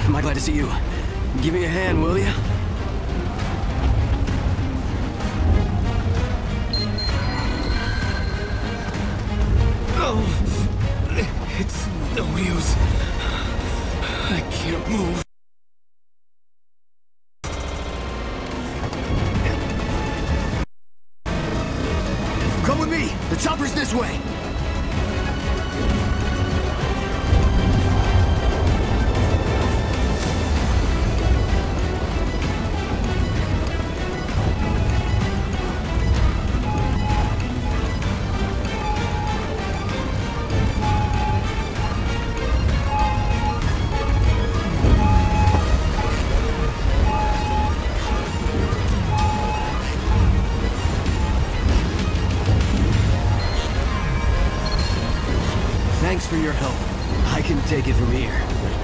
Am I glad to see you? Give me a hand, will ya? Oh, it's no use. I can't move. Come with me! The chopper's this way! Thanks for your help. I can take it from here.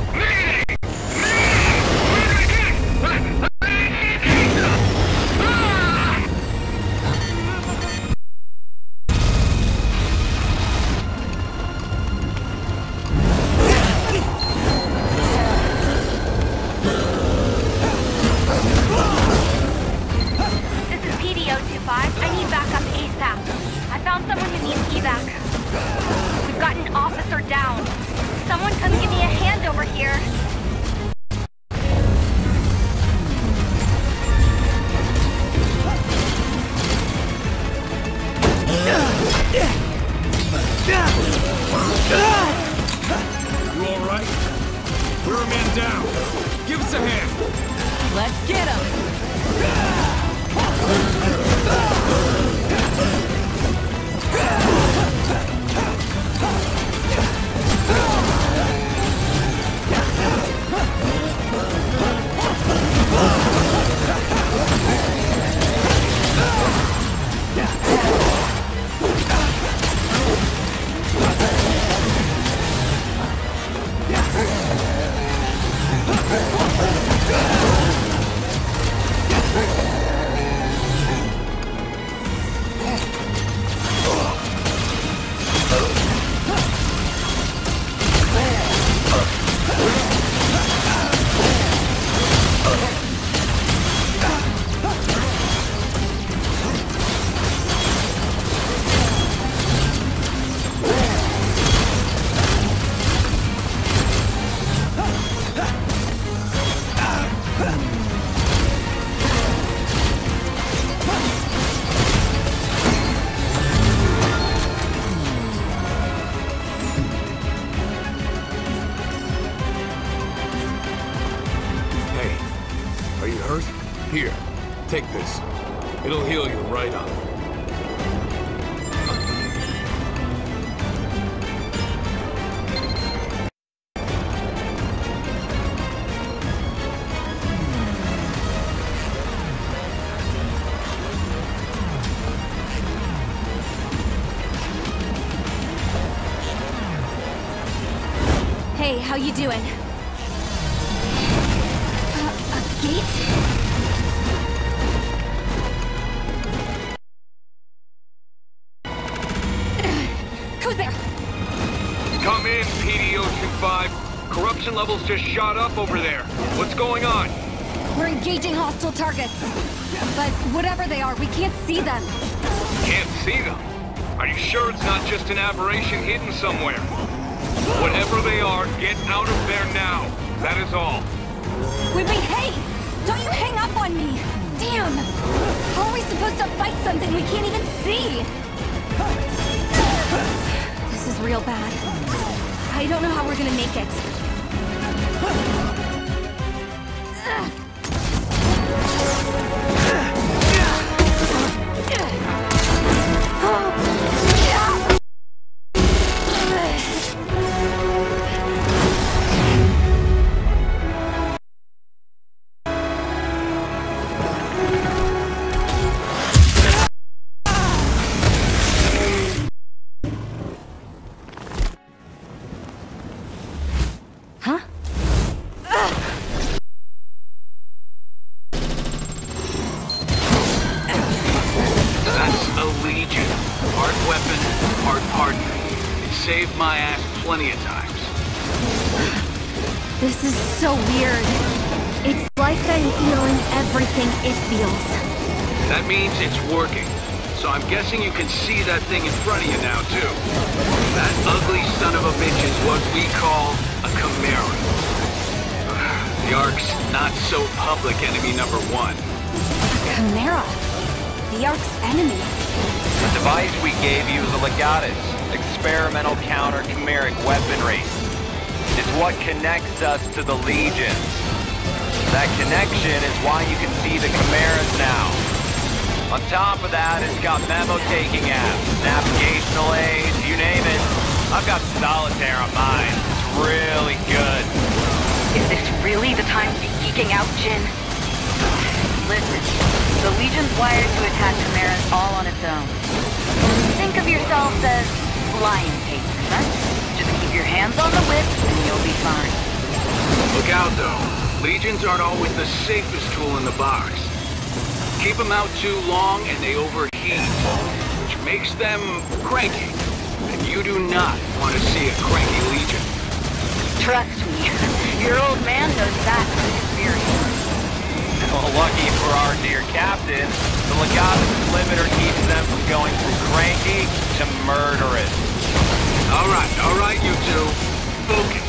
This is PD-025. I need backup ASAP. I found someone who needs evac. We've got an officer down. Someone come give me a hand over here. You all right? We're a man down. Give us a hand. Let's get him! Here, take this. It'll heal you right up. Hey, how you doing? A gate? Come in, PD-025. Corruption levels just shot up over there. What's going on? We're engaging hostile targets. But whatever they are, we can't see them. Can't see them? Are you sure it's not just an aberration hidden somewhere? Whatever they are, get out of there now. That is all. Wait, hey! Don't you hang up on me! Damn! How are we supposed to fight something we can't even see? This is real bad. I don't know how we're gonna make it. Saved my ass plenty of times. This is so weird. It's like I'm feeling everything it feels. That means it's working. So I'm guessing you can see that thing in front of you now, too. That ugly son of a bitch is what we call a Chimera. The Ark's not so public enemy number 1. Chimera? The Ark's enemy? The device we gave you is a Legatus, experimental counter-chimeric weaponry. It's what connects us to the Legions. That connection is why you can see the Chimeras now. On top of that, it's got memo-taking apps, navigational aids, you name it. I've got solitaire on mine. It's really good. Is this really the time to be geeking out, Jin? Listen, the Legion's wired to attack Chimeras all on its own. Think of yourselves as lion takers, huh? Just keep your hands on the whip and you'll be fine. Look out, though. Legions aren't always the safest tool in the box. Keep them out too long and they overheat, which makes them cranky. And you do not want to see a cranky Legion. Trust me, your old man knows that from experience. Well, lucky for our dear captain, the Legatus limiter keeps them from going from cranky to murderous. All right, you two. Focus.